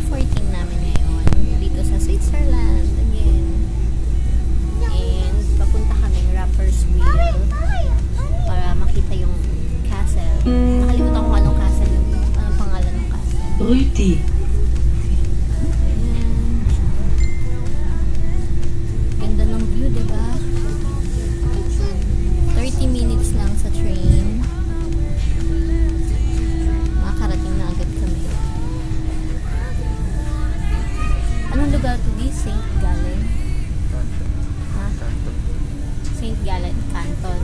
day 14 namin ngayon dito sa Switzerland again. And papunta kami Rapperswil para makita yung castle. Nakalimutan ko anong castle yung anong pangalan ng castle. Ruti. Ganda ng view, diba? 30 minutes lang sa train. Makakarating na agad kami. Anong lugar to be? St. Gallen? Ha? St. Gallen Canton.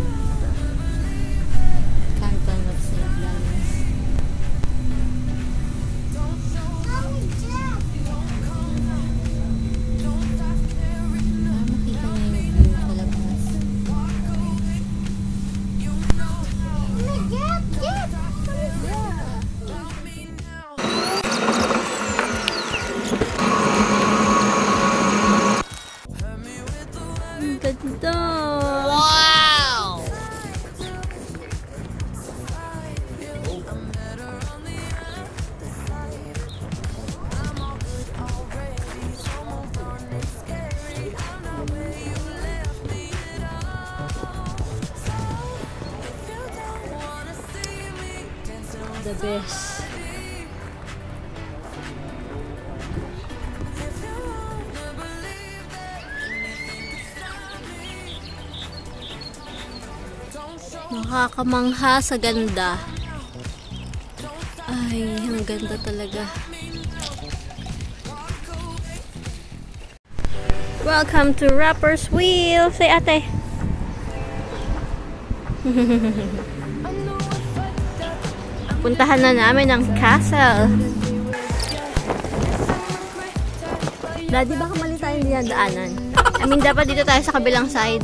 Canton of St. Gallen. Makita niyo yung view sa labas. Ang ganda! Wow! The best. Nakakamangha sa ganda. Ay, ang ganda talaga. Welcome to Rapperswil. Say ate. Puntahan na namin ang castle. Daddy, baka mali tayo dinadaanan. I mean, dapat dito tayo sa kabilang side.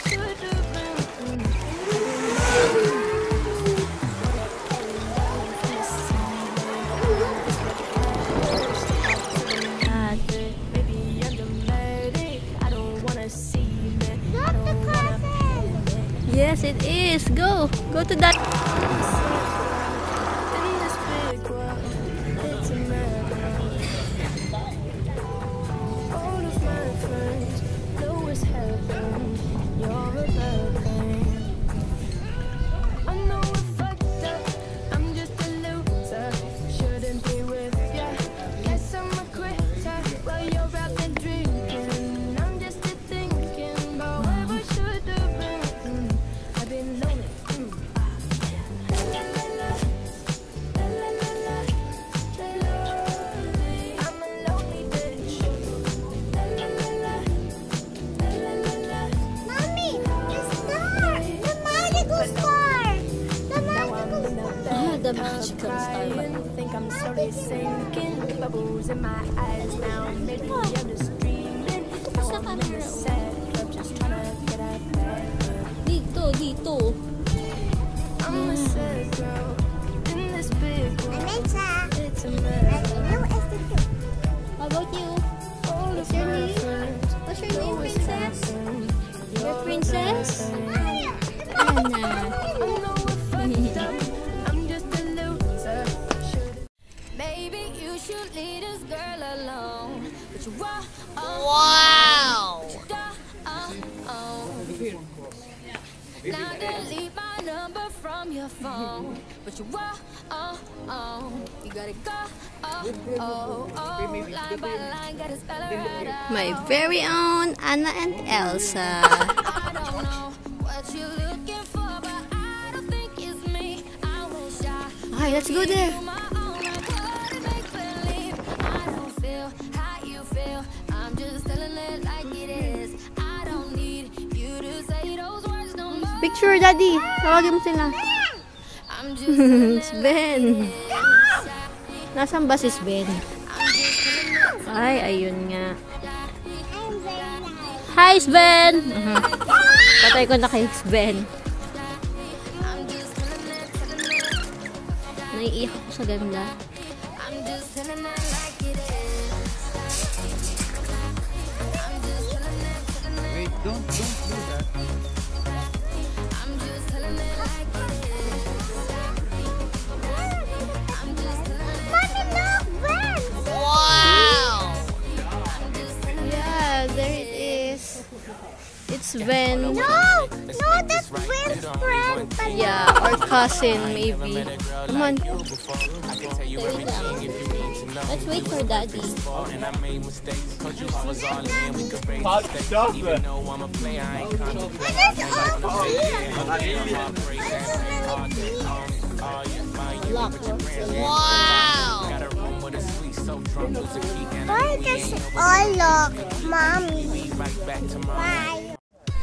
Yes, it is. Go. Go to that. The magical star. I think I'm slowly sinking. Bubbles in my eyes now. Maybe I'm just dreaming. I'm in a sad club, just trying to get out of bed. Dito. I'm a sad girl in this big world. It's a mess. How about you? What's your name? What's your name, princess? Your princess? Anna. Wow! Now delete my number from your phone, but you gotta go, line by line, gotta spell it right out. My very own Anna and Elsa. I don't know what you're looking for, but I don't think it's me. I won't shy. Okay, let's go there. I'm just telling it like it is. I don't need you to say those words no more. Picture, Daddy. Tawagin mo sila. Sven. Nasaan ba si Sven? Ay, ayun nga. Hi, Sven! Patay ko na kay Sven. Naiiyak ako sa ganda. Wait, don't do that. Wow! Sven. No, that's Vin's friend. Yeah, or cousin maybe. Come on. Let's wait for Daddy. Wow! Why does it all look, Mommy? Why?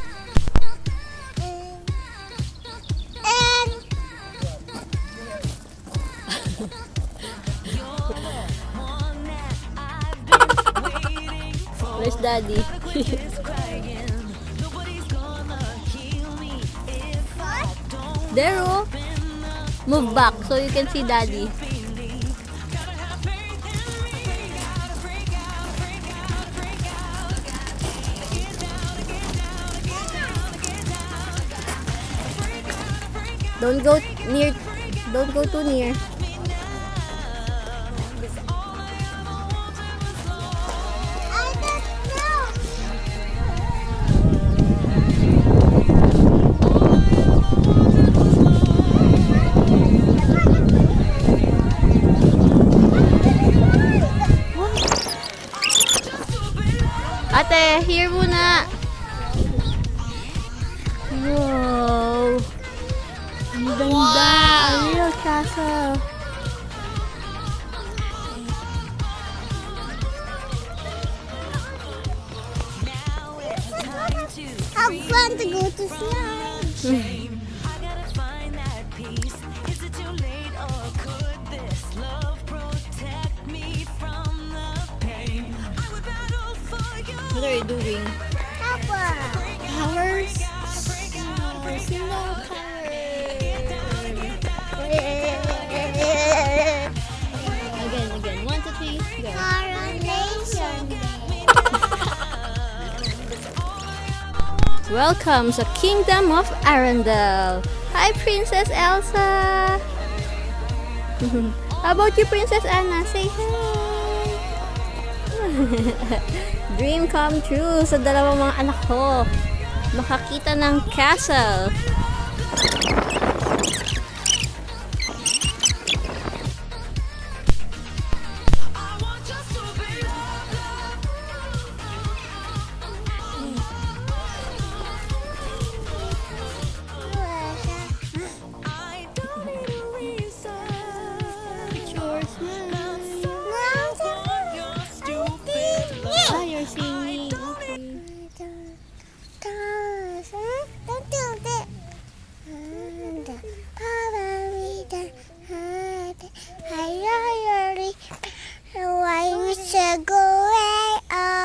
And Where's Daddy? There, oh. Move back so you can see Daddy. Don't go near. Don't go too near. I don't know. Ate, here muna. Wow. Ang ganda. A real castle. How fun to go to slide. What are you doing? Papa. Powers? Again. 1, 2, 3, go. Coronation. Welcome sa Kingdom of Arendelle. Hi, Princess Elsa. How about you, Princess Anna? Say hi. Dream come true sa dalawang mga anak ko. Makakita ng castle. Ah, you're singing. Don't do that. Why we should go away?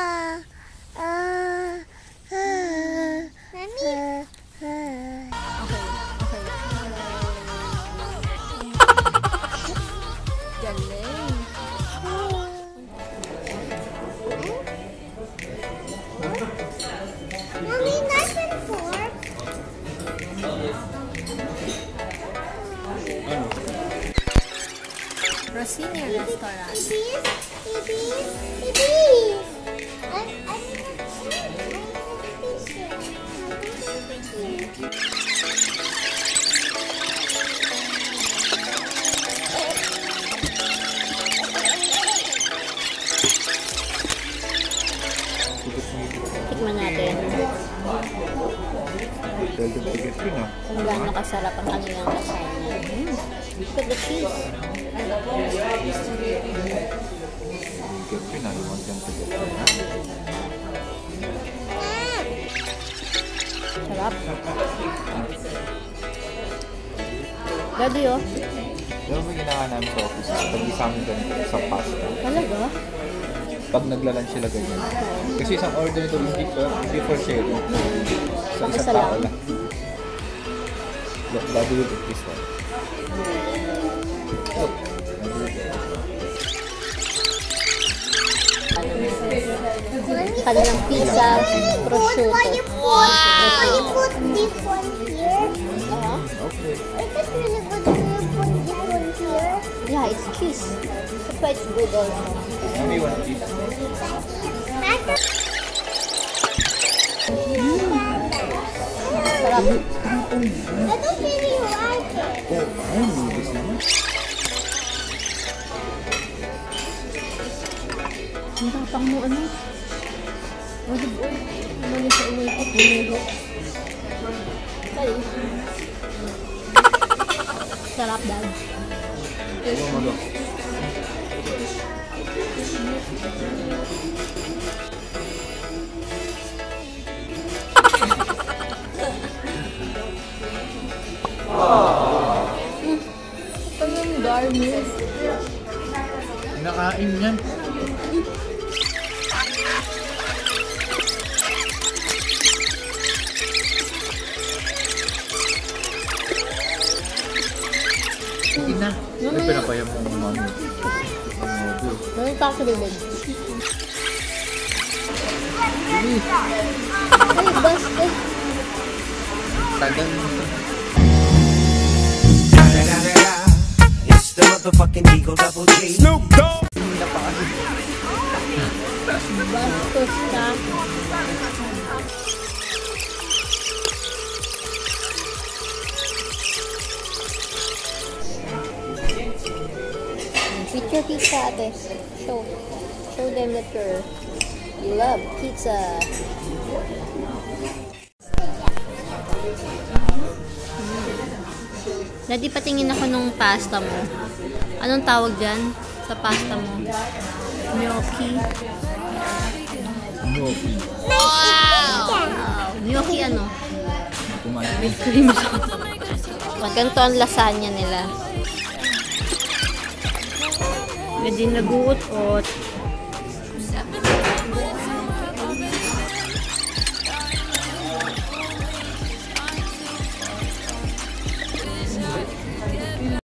Galing. Mommy, knife and fork. Rossini Restaurant. Tikman natin Tigas yun ah. kung gaano kasarap ang kanilang lasagna. Look at the cheese. Tigas yun ah. You want them to get yun. Sarap. Daddy, oh. Pero may ginawa namin sa office. Pag sa amin ganito, sa pasta. Talaga? Pag naglalan sila ganyan. Kasi isang order nito hindi for sharing. Sa isang tao lang. Daddy will eat this one. Oh, Daddy will eat this. Kanilang pizza, prosciutto. Why you put this one here? Okay. Is it really good when you put this one here? Yeah, it's cheese. That's why it's good also. Only one piece. Sarap. I don't really like it. Oh, ay, noodles naman. Ang tapang mo ano? Madubol. Mali sa uloy ko. Bumilo. Kali. Sarap dad. Oh, mago. Ano yung garnish? Nakain yan. Sige na. Ay, pinapayam mo ng mami. Ano yung taco bibig? Bilis. Ay, basta. Tagal mo. It's the motherfucking Eagle Double G. Snoop Dogg. Bastos ka. Picture pizza, ate. Show them that you love pizza. Daddy, patingin ako nung pasta mo. Anong tawag dyan sa pasta mo? Gnocchi. Gnocchi. Wow! Gnocchi ano? Kumain. May cream sauce. Ganito ang lasagna nila. Medyo nag-uot-ot.